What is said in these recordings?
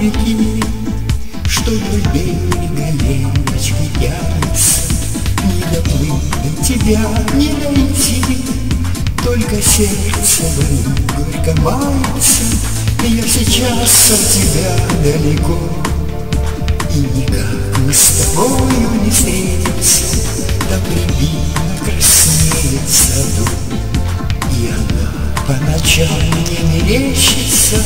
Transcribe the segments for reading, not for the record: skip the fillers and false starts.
реки, что вдоль берега ленточкой тянется. Не доплыть до тебя, не найти, только сердце болит, горько мается. Я сейчас от тебя далеко, и никак мы с тобою не встретимся. Там рябина краснеет в саду, и она по ночам мне мерещится.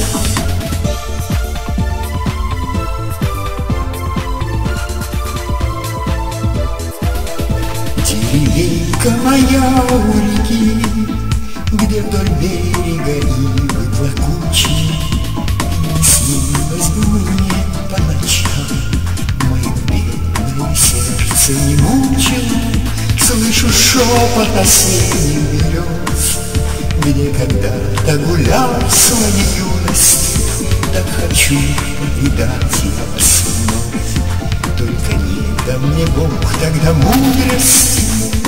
Деревенька моя у реки, где вдоль берега ивы плакучие. Не снилось бы мне по ночам, мое бедное сердце не мучило. Слышу шепот осенних берез, где когда-то гулял в своей юности. Так хочу повидать ее вновь, только не да мне Бог тогда мудрости.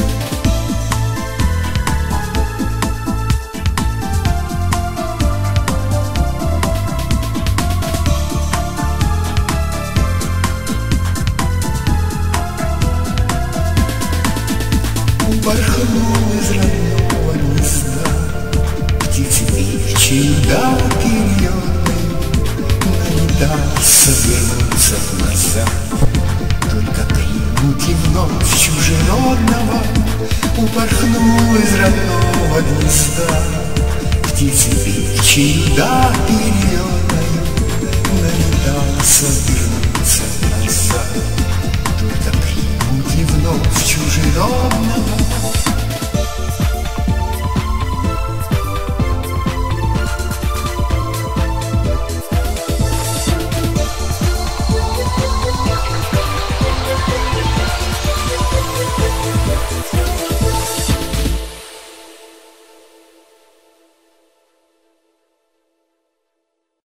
Упорхнул из родного гнезда птицы певчие да перелетной, налетался вернуться назад, только крикнуть и вновь чужеродного. Упорхнул из родного гнезда птицы певчие да перелетной, налетался вернуться назад.